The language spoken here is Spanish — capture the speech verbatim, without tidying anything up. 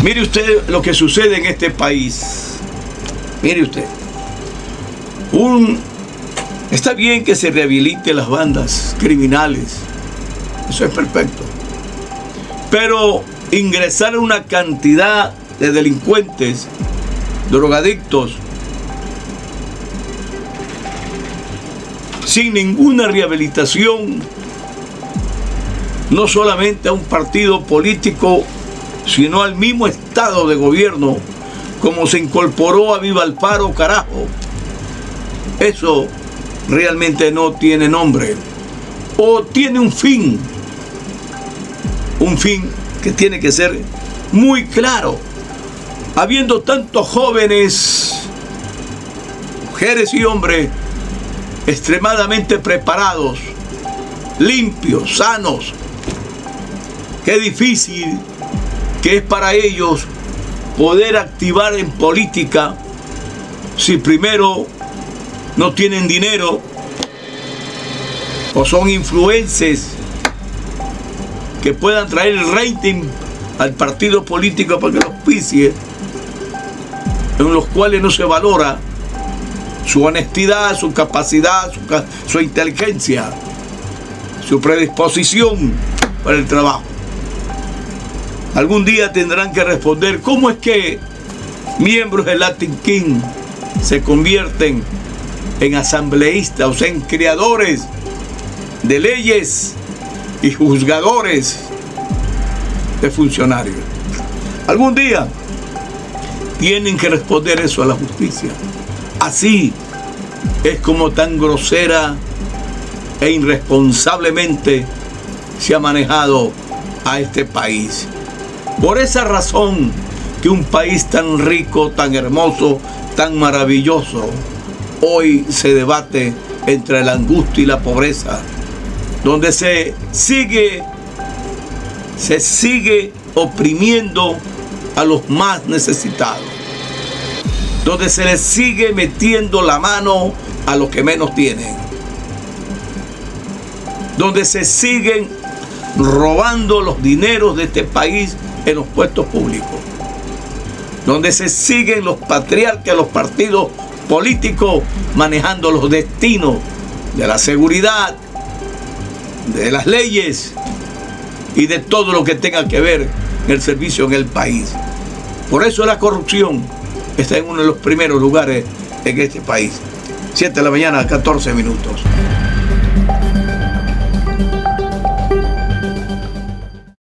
Mire usted lo que sucede en este país. Mire usted. Un, está bien que se rehabilite las bandas criminales. Eso es perfecto. Pero ingresar a una cantidad de delincuentes, drogadictos, sin ninguna rehabilitación, no solamente a un partido político, sino al mismo estado de gobierno, como se incorporó a Viva Alfaro, carajo. Eso realmente no tiene nombre. O tiene un fin. Un fin que tiene que ser muy claro. Habiendo tantos jóvenes, mujeres y hombres, extremadamente preparados, limpios, sanos, qué difícil que es para ellos poder activar en política si primero no tienen dinero o son influencers que puedan traer el rating al partido político para que los auspicie, en los cuales no se valora su honestidad, su capacidad, su, su inteligencia, su predisposición para el trabajo. Algún día tendrán que responder cómo es que miembros del Latin King se convierten en asambleístas, o sea, en creadores de leyes y juzgadores de funcionarios. Algún día tienen que responder eso a la justicia. Así es como tan grosera e irresponsablemente se ha manejado a este país. Por esa razón que un país tan rico, tan hermoso, tan maravilloso, hoy se debate entre la angustia y la pobreza, donde se sigue, se sigue oprimiendo a los más necesitados, donde se les sigue metiendo la mano a los que menos tienen, donde se siguen robando los dineros de este país en los puestos públicos, donde se siguen los patriarcas, los partidos políticos manejando los destinos de la seguridad, de las leyes y de todo lo que tenga que ver en el servicio en el país. Por eso la corrupción está en uno de los primeros lugares en este país. siete de la mañana, catorce minutos.